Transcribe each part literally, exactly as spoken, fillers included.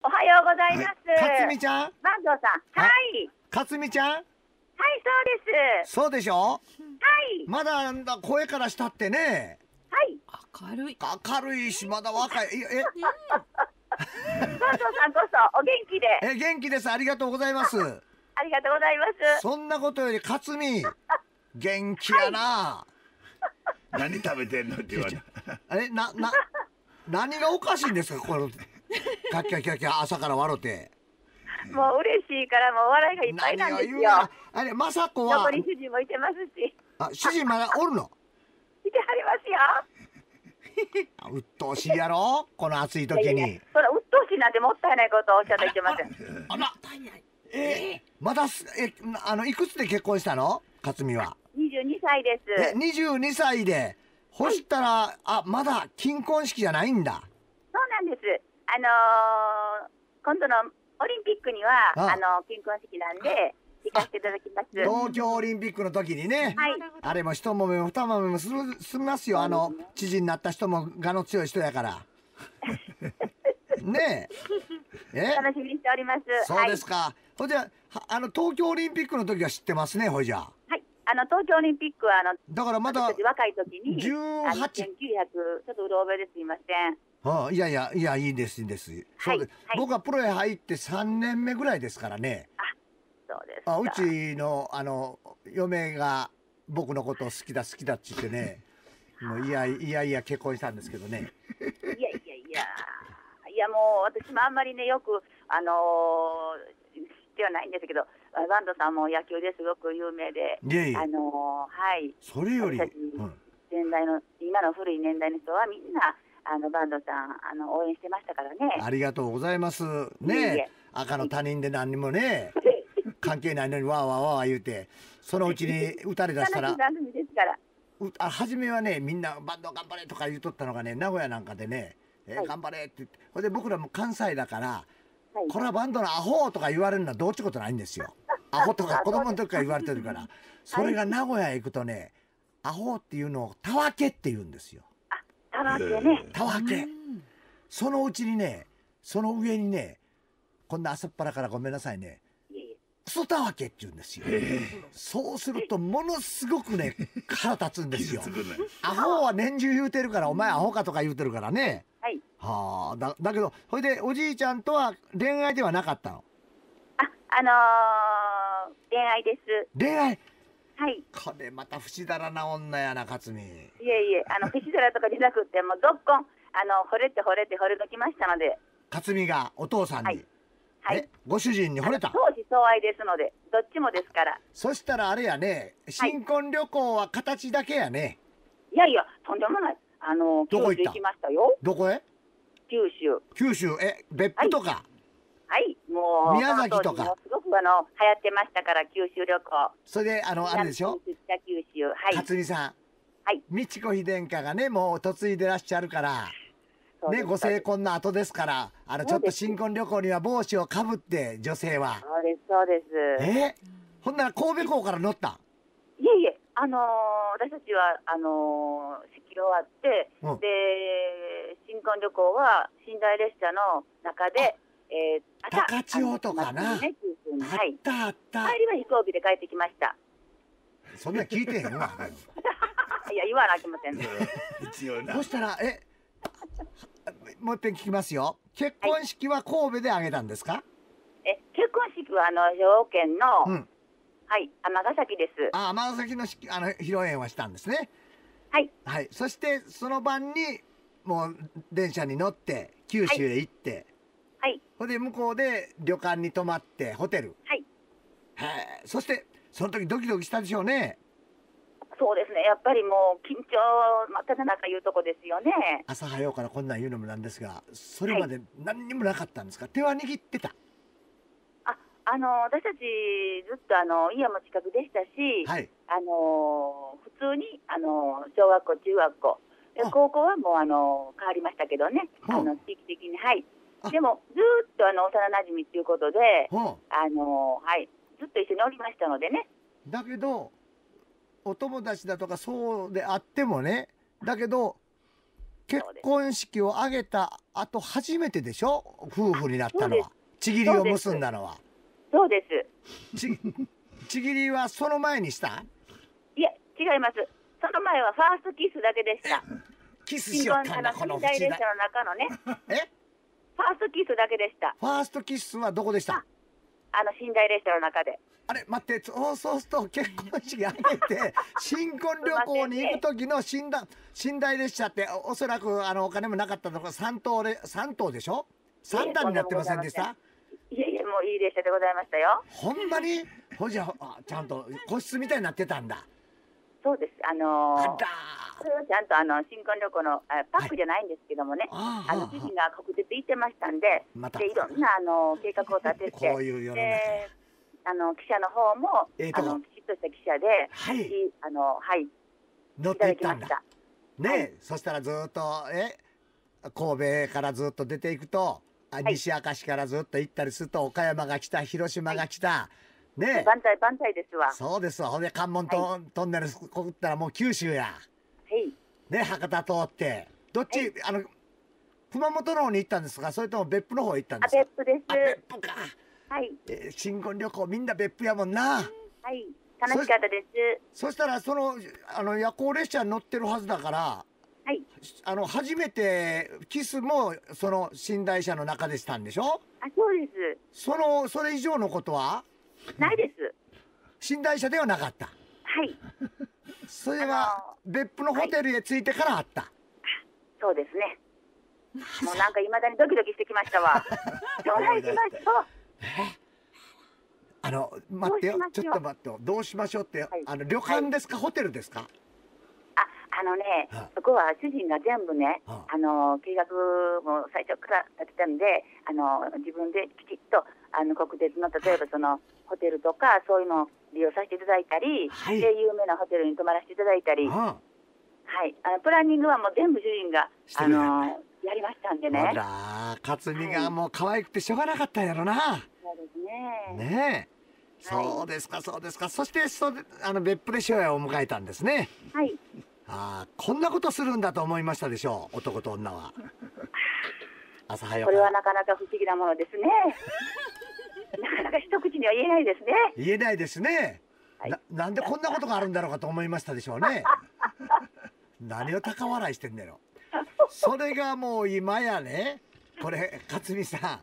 おはようございます。 かつみちゃん。 坂東さん。はい。 かつみちゃん。はい、 そうです。 そうでしょ。 はい。 まだなんだ声からしたってね。 はい。 明るい。 明るいしまだ若い。え、 坂東さんこそお元気で。 え、元気です。ありがとうございます。 ありがとうございます。 そんなことよりかつみ元気やな。はい、何食べてんのって言われ。 え、なな何がおかしいんですかこのキャッキャキャッキャ朝から笑って。 もう嬉しいからもう笑いがいっぱいなんですよ。 あれまさこは。 横に主人もいてますし。 あ、主人まだおるの。 いてはりますよ。 うっとうしいやろこの暑い時に。いやいやそれうっとうしいなんてもったいないことをおっしゃっていけません。 あら、えー、まだえあのいくつで結婚したの勝美は。 にじゅうにさいです。 えにじゅうにさいで。ほしたら、はい、あまだ金婚式じゃないんだ。 そうなんです。あのー、今度のオリンピックにはあ、あの金婚式なんで行かせていただきます。 東京オリンピックの時にね、はい、あれも一もめも二もめもするすみますよ。あの知事になった人も我の強い人やからねええ楽しみにしております。 そうですか、はい、ほいじゃあの東京オリンピックの時は知ってますね。ほいじゃはい、あの東京オリンピックはあのだからまだ若い時にじゅうはちせんきゅうひゃくちょっとうろ覚えですいません。 はあ、いやいやいやいいですいいです、はい、そうで、はい、僕はプロへ入ってさんねんめぐらいですからね。 あ、そうですあうちのあの嫁が僕のことを好きだ好きだって言ってねもういやいやいや結婚したんですけどね。 いやいやいやいやもう私もあんまりねよくあのー、知ってはないんですけどバンドさんも野球ですごく有名でいやいやあのー、はいそれより、うん、 年代の今の古い年代の人はみんなあのバンドさんあの応援してましたからね。 ありがとうございますね。赤の他人で何にもね関係ないのにわーわーわーわー言うてそのうちに打たれだしたらあ初めはねみんなバンド頑張れとか言うとったのがね名古屋なんかでね、えーはい、頑張れって言ってほいで僕らも関西だから、はい、これはバンドのアホとか言われるのはどうってことないんですよ。アホとか子供の時から言われてるからそれが名古屋へ行くとねアホっていうのをたわけって言うんですよ。 たわけね。 たわけ。そのうちにね、その上にね、こんな朝っぱらからごめんなさいね。クソたわけって言うんですよ。そうするとものすごくね腹立つんですよ。アホは年中言うてるからお前アホかとか言うてるからね。 はい。 はあだだけどほいでおじいちゃんとは恋愛ではなかったの。 ああのー、恋愛です。 恋愛。 はい。 これまた不死だらな女やな勝美。いえいえあの不死だらとかじゃなくてもうどっこんあの惚れて惚れて惚れときましたので。 勝美がお父さんに。はいはい、ご主人に惚れた。 相思相愛ですのでどっちもですから。 そしたらあれやね新婚旅行は形だけやね。 はい、いやいやとんでもない。あのどこ行った？ 九州行きましたよ。 どこへ？ 九州。 九州え別府とか。 はい、はい、もう宮崎とか。 すごくあの流行ってましたから九州旅行。 それであのあれでしょ。 北九州はい。 勝美さん。 はい。 美智子妃殿下がねもう嫁いでらっしゃるから。ね、ご成婚の後ですからあのちょっと新婚旅行には帽子をかぶって女性はそうですそうです。 えほんなら神戸港から乗った？ いえいえあのー、私たちはあのー、式終わって、うん、で新婚旅行は寝台列車の中で、えー、高千穂とかな、ね、あったあった、 帰りは飛行機で帰ってきました。 そんな聞いてへんわいや言わなきませんね一応な。そしたらえもう一遍聞きますよ。結婚式は神戸で挙げたんですか？はい、 え結婚式はあの兵庫県の、うん、はい尼崎です。 あ尼崎の式あの披露宴はしたんですね。 はいはい。そしてその晩にもう電車に乗って九州へ行って、 はい。 ほ、はいで向こうで旅館に泊まってホテル。 はい。 へえ。そしてその時ドキドキしたでしょうね。 そうですねやっぱりもう緊張真っただ中いうとこですよね。 朝早うからこんなん言うのもなんですがそれまで何にもなかったんですか？はい、手は握ってた？ ああの私たちずっとあの家も近くでしたし、はい、あの普通にあの小学校中学校高校はもうあの変わりましたけどねあの地域的にはいでもずっとあの幼なじみということであのはいずっと一緒におりましたのでね。 だけどお友達だとかそうであってもねだけど結婚式を挙げた後初めてでしょ、夫婦になったのは。ちぎりを結んだのは。 そうです。 ちちぎりはその前にした？ いや違います。その前はファーストキスだけでした。 キスしよったんだこの寝台列車の中のね。 え？ ファーストキスだけでした。 ファーストキスはどこでした？ あの寝台列車の中で。 あれ待って、そうそうすると結婚式挙げて新婚旅行に行く時の寝台寝台列車っておそらくあのお金もなかったのかさんとうでさんとうでしょ？さんだんになってませんでした？ いやいやもういい列車でございましたよ。 ほんまに？ほじゃあちゃんと個室みたいになってたんだ。 そうです。あのー、 あらそれはちゃんとあの新婚旅行のあパックじゃないんですけどもね、 はい、 あの主人が国鉄行ってましたんで、 ま、 でいろんなあの計画を立てて、 こういう世の中であの記者の方も、 えー、 あのきちっとした記者で、 はい、 あのはい乗っていったんだ。ね、 はい、 そしたらずっとえ神戸からずっと出ていくと、あ、西明石からずっと行ったりすると岡山が来た、広島が来た。はい、ね、 万歳万歳ですわ。 そうですわ。ほんで関門ト、はい、トンネルこくったらもう九州や。 はい。 ね、博多通ってどっち、はい、あの熊本の方に行ったんですか、それとも別府の方行ったんですか？ あ、別府です。 あ、別府か。 はい。 えー、新婚旅行みんな別府やもんな。 はい。楽しかったです。 そ, そしたらそのあの夜行列車に乗ってるはずだから。 はい。あの初めてキスもその寝台車の中でしたんでしょ？ あ、そうです。 そのそれ以上のことはないです。 寝台車ではなかった。 はい。 それは別府のホテルへ着いてからあった。はい、 そうですね。もうなんか未だにドキドキしてきましたわ。お願いしましょう。 あの待ってよ、ちょっと待ってよ。どうしましょうって、はい、あの旅館ですか、はい、ホテルですか？ あのね、はあ、そこは主人が全部ね、はあ、あの計画も最初から立てたんで、あの自分できちっとあの国鉄の例えばそのホテルとかそういうのを利用させていただいたり、はい、で有名なホテルに泊まらせていただいたり、はあ、はい、あのプランニングはもう全部主人があのやりましたんでね。 あら、克実がもう可愛くてしょうがなかったんやろな。 そうですね。 ねえ。そうですか、そうですか。そしてそあの別府で初夜を迎えたんですね。 はい。 ああ、こんなことするんだと思いましたでしょう、男と女は。朝早く。 これはなかなか不思議なものですね。なかなか一口には言えないですね。 言えないですね。はい、な, なんでこんなことがあるんだろうかと思いましたでしょうね。何を高笑いしてんだよ。それがもう今やね、これ克実さん、はい、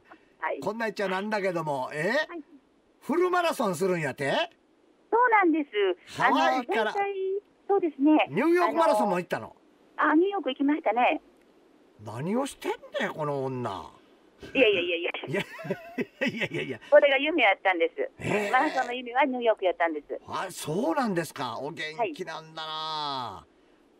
こんな言っちゃなんだけども、え、はい、フルマラソンするんやて。 そうなんです。 ハワイから。 そうですね。 ニューヨークマラソンも行ったの？ あ、ニューヨーク行きましたね。 何をしてんねんこの女。 いやいやいやいや。 いやいやいやいや。 これが夢やったんです。えー、マラソンの夢はニューヨークやったんです。 あ、そうなんですか。お元気なんだな。 はい、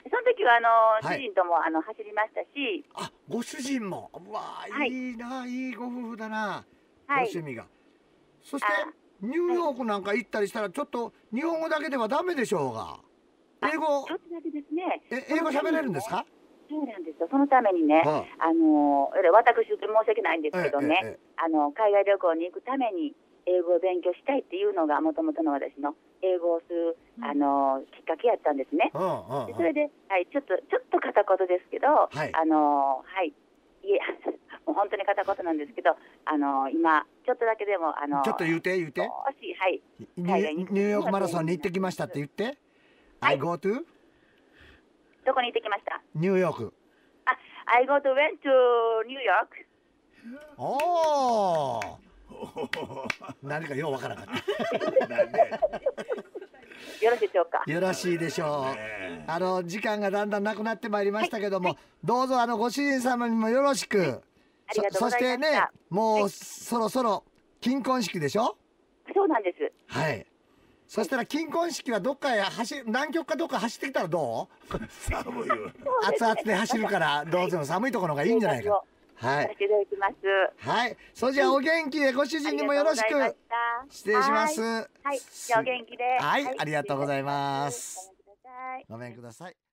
その時はあの、はい、主人ともあの走りましたし。 あ、ご主人も。うわ、はい、いいな、いいご夫婦だな。 はい、 ご趣味が。そしてニューヨークなんか行ったりしたらちょっと日本語だけではダメでしょうが。英語。 ちょっとだけですね。 え、英語喋れるんですか？ そうなんですよ。そのためにね、はあ、あの私申し訳ないんですけどね、えええ、あの海外旅行に行くために英語を勉強したいっていうのがもともとの私の英語をする、うん、あのきっかけやったんですね。 はあ、 でそれで、はい、ちょっとちょっと片言ですけど、はい、あのはいいえもう本当に片言なんですけど、あの今ちょっとだけでもあのちょっと言うて言うて。 少しはい。 ニュニューヨークマラソンに行ってきましたって言って。I go to どこに行ってきました？ ニューヨーク。 あ、I go to went to New York。 おお。何かようわからなかった。 よろしいでしょうか。 よろしいでしょう。あの時間がだんだんなくなってまいりましたけども、はいはい、どうぞあのご主人様にもよろしく。 はい、ありがとうございました。そしてね、 もう、はい、そろそろ金婚式でしょ。 そうなんです。 はい。そしたら金婚式はどっかへ走南極かどっか走ってきたらどう？ 寒いよ。 熱々で走るからどうせも寒いところがいいんじゃないか。はい。はい。それじゃあお元気でご主人にもよろしく。失礼します。はい。 じゃあお元気で。 はい。ありがとうございます。ごめんください。